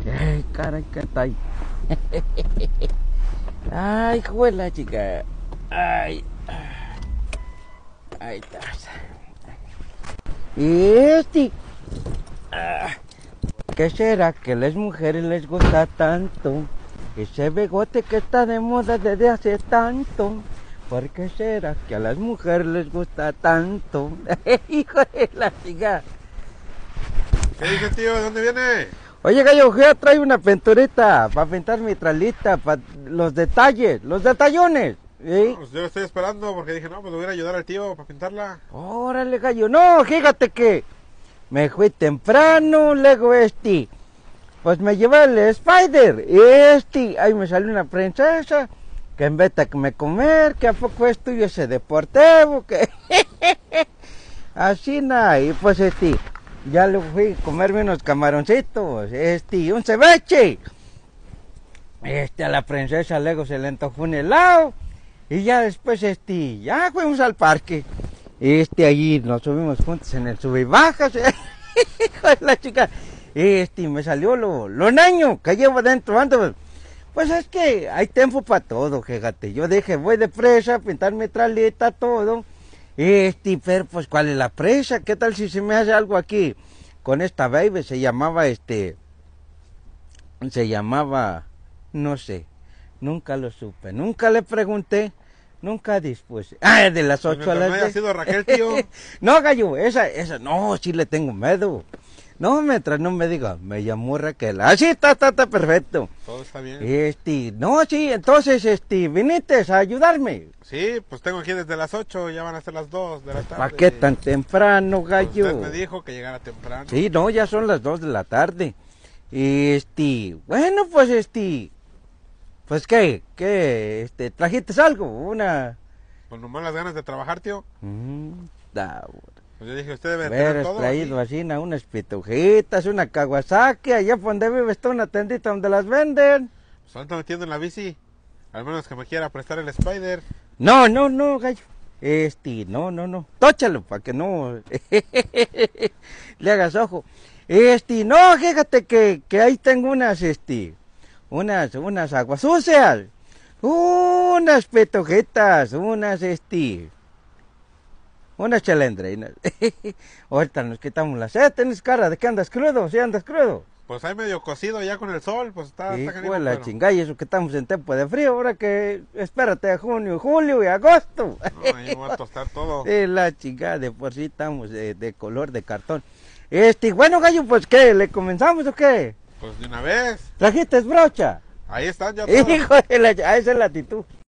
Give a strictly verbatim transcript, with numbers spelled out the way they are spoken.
Ay, caray, ¿qué está ahí? Ay, juela, chica. Ay. Ahí está. Y este. Ah, ¿qué será que a las mujeres les gusta tanto? Ese bigote que está de moda desde hace tanto. ¿Por qué será que a las mujeres les gusta tanto? Hijo de la chica. ¿Qué dice, tío? ¿De dónde viene? Oye, gallo, voy a traer una pinturita para pintar mi tralita, para los detalles, los detallones. ¿Sí? No, pues yo estoy esperando porque dije, no, pues le voy a ayudar al tío para pintarla. Órale, gallo. No, fíjate que me fui temprano, luego este, pues me llevé el Spider. Este, ahí me salió una princesa, que en vez de que me comer, que a poco es tuyo ese deportivo, que así nada, y pues este, ya le fui a comerme unos camaroncitos, este, un ceviche. Este, a la princesa luego se le antojó un helado, y ya después este, ya fuimos al parque. Este, allí nos subimos juntos en el sub y bajas, hijo de la chica. Este, me salió lo, lo naño que llevo dentro, ando. Pues es que hay tiempo para todo, fíjate. Yo dije, voy de presa a pintar mi tralita, todo. Este, pero pues, ¿cuál es la presa? ¿Qué tal si se me hace algo aquí? Con esta baby se llamaba, este, se llamaba, no sé, nunca lo supe, nunca le pregunté. Nunca dispuse. Ah, de las ocho a las no haya sido Raquel, tío. No, gallo, esa, esa, no, sí le tengo miedo. No, mientras no me diga, me llamó Raquel. Ah, sí, está, está, está perfecto. Todo está bien. Este, no, sí, entonces, este, viniste a ayudarme. Sí, pues tengo aquí desde las ocho, ya van a ser las dos de la tarde. ¿Para qué tan temprano, gallo? Usted me dijo que llegara temprano. Sí, no, ya son las dos de la tarde. Este, bueno, pues, este, pues, ¿qué? ¿Qué? Este, ¿trajiste algo? Una... Pues nomás las ganas de trabajar, tío. Mm, da, Pues yo dije, usted debe tener hubieras todo traído aquí. así una- unas pitujitas, una Kawasaki, allá por donde vive está una tendita donde las venden. Pues ahorita metiendo en la bici. Al menos que me quiera prestar el Spider. No, no, no, gallo. Este, no, no, no. Tóchalo para que no le hagas ojo. Este, no, fíjate que, que ahí tengo unas, este, unas, unas aguas sucias. Unas pitujitas, unas, este, unas chelendrinas. Ahorita nos quitamos la sed. Tienes cara de que andas crudo, ¿sí andas crudo? Pues ahí medio cocido ya con el sol, pues está, está Hijo canijo, de la pero- chingada, y eso que estamos en tiempo de frío, ahora que espérate a junio, julio y agosto. No, ahí me va a tostar todo. De la chingada, de por sí estamos de, de color de cartón. Este, bueno, gallo, pues ¿qué? ¿Le comenzamos o qué? Pues de una vez. ¿Trajiste brocha? Ahí están ya todos. Hijo de la, ah, esa es la actitud.